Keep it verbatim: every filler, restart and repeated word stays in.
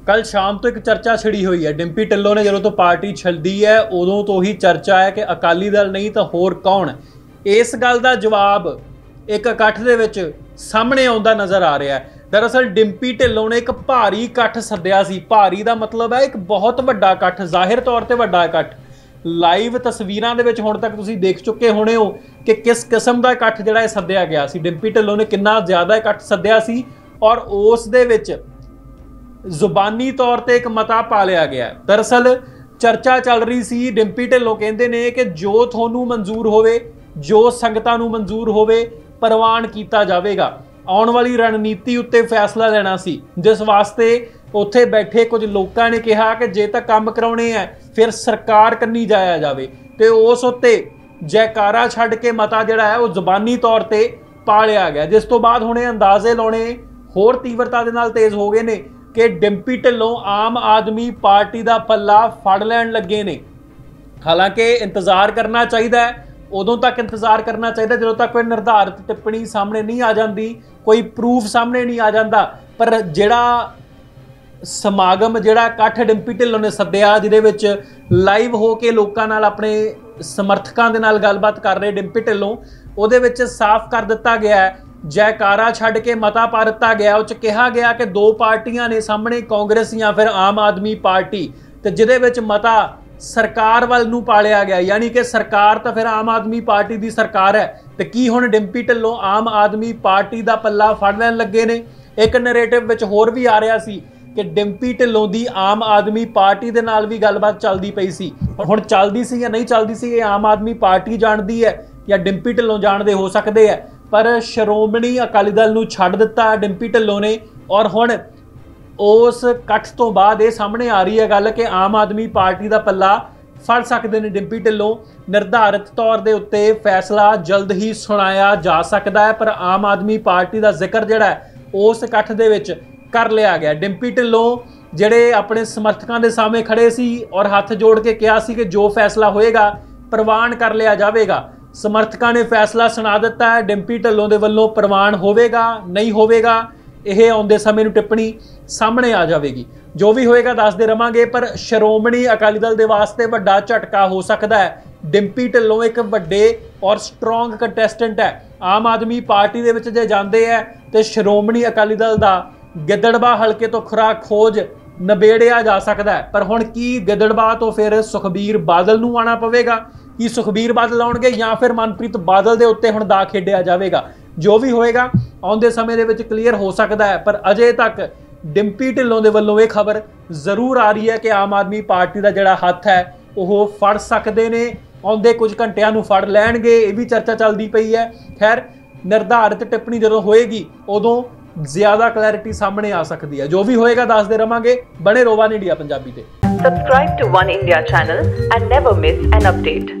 कल शाम तो एक चर्चा छिड़ी हुई है। डिंपी ढिल्लों ने जदों तो पार्टी छड्डी है उदों तो ही चर्चा है कि अकाली दल नहीं तो होर कौन। इस गल का जवाब एक इकट्ठ दे विच सामने आउंदा नज़र आ रहा है। दरअसल डिंपी ढिल्लों ने एक भारी इकट्ठ सद्दिया सी। भारी का मतलब है एक बहुत वड्डा इकट्ठ, जाहिर तौर पर वड्डा इकट्ठ। लाइव तस्वीरां दे विच हुण तक तुसीं देख चुके होने हो कि किस किस्म का इकट्ठ जिहड़ा सद्दिया गया सी। डिंपी ढिल्लों ने कितना ज़्यादा इकट्ठ सद्दिया सी और उस दे विच जुबानी तौर पर एक मता पा लिया गया। दरअसल चर्चा चल रही सी, डिंपी ढिल्लों कहते ने कि जो थानू मंजूर होवे, जो संगतां नू मंजूर होवे, प्रवान किया जाएगा। आने वाली रणनीति उत्ते फैसला लेना सी, जिस वास्ते उत्थे बैठे कुछ लोगों ने कहा कि जे तक काम कराने हैं फिर सरकार कन्नी जाया जाए। तो उस उत्ते जयकारा छड्ड के मता जिहड़ा है वह जबानी तौर पर पा लिया गया, जिस तो बाद हुणे अंदाजे लाने होर तीव्रता दे नाल तेज़ हो गए ने कि डिंपी ढिल्लों आम आदमी पार्टी का पल्ला फड़ लैण लगे ने। हालांकि इंतजार करना चाहिए, उदों तक इंतजार करना चाहिए जो तक कोई निर्धारित टिप्पणी सामने नहीं आ जाती, कोई प्रूफ सामने नहीं आ जाता। पर जिहड़ा समागम, जिहड़ा इकट्ठ डिंपी ढिल्लों ने सद्दिया, जिहदे विच लाइव हो के लोकां नाल अपने समर्थकां दे नाल गलबात कर रहे डिंपी ढिल्लों, उहदे विच साफ कर दिता गया है, जयकारा छड्ड के मता पा दिता गया। उस कहा गया कि दो पार्टियां ने सामने, कांग्रेस या फिर आम आदमी पार्टी, तो जिहदे विच मता सरकार वाल नूं पालिया गया, यानी कि सरकार तो फिर आम आदमी पार्टी की सरकार है। तो की हुण डिंपी ढिल्लों आम आदमी पार्टी का पल्ला फड़ लैण लगे ने। एक नैरेटिव विच होर भी आ रहा सी कि डिंपी ढिल्लों की आम आदमी पार्टी दे नाल भी गलबात चलदी पई सी। हुण चलदी सी या नहीं चलदी सी, ये आम आदमी पार्टी जाणदी है या डिंपी ढिल्लों जाणदे हो सकते हैं। पर श्रोमणी अकाली दल नूं छड्ड दित्ता डिंपी ढिल्लों ने, और हुण उस इकट्ठ तो बाद ये सामने आ रही है गल कि आम आदमी पार्टी का पल्ला फड़ सकते हैं डिंपी ढिल्लों। निर्धारित तौर के उत्ते फैसला जल्द ही सुनाया जा सकता है, पर आम आदमी पार्टी का जिक्र जिहड़ा है उस इकट्ठ दे विच कर लिया गया। डिंपी ढिल्लों जिहड़े अपने समर्थकों के सामने खड़े सी और हाथ जोड़ के कहा सी कि जो फैसला होएगा प्रवान कर लिया जाएगा। समर्थकों ने फैसला सुना दिता है, डिंपी ढिल्लों के वल्लों प्रवान होवेगा नहीं होवेगा, यह आउंदे समय नूं टिप्पणी सामने आ जाएगी। जो भी होएगा दसदे रहांगे, पर श्रोमणी अकाली दल दे वास्ते वड्डा झटका हो सकता है। डिंपी ढिल्लों एक वड्डे और स्ट्रोंग कंटेस्टेंट है। आम आदमी पार्टी दे विच जे जांदे है तो श्रोमणी अकाली दल दा गिद्दड़बाह हल्के तो खुरा खोज नबेड़िया जा सकता है। पर हुण की गिद्दड़बाह तो फिर सुखबीर बादल नूं आना पवेगा, कि सुखबीर बादल आउणगे या फिर मनप्रीत बादल दे उत्ते हुण दा खेडिया जाएगा। जो भी होएगा आउंदे समय दे विच क्लीयर हो सकता है। पर अजे तक डिंपी ढिल्लों दे वल्लों ये खबर जरूर आ रही है कि आम आदमी पार्टी का जिहड़ा हत्थ है वह फड़ सकते ने, आउंदे कुछ घंटियां नूं फड़ लैणगे, ये भी चर्चा चलती पई है। खैर निर्धारित टिप्पणी जदों होएगी उदों ज़्यादा क्लैरिटी सामने आ सकती है। जो भी होएगा दसदे रहांगे। बने रहो वन इंडिया पंजाबी ते। Subscribe to One India channel and never miss an update.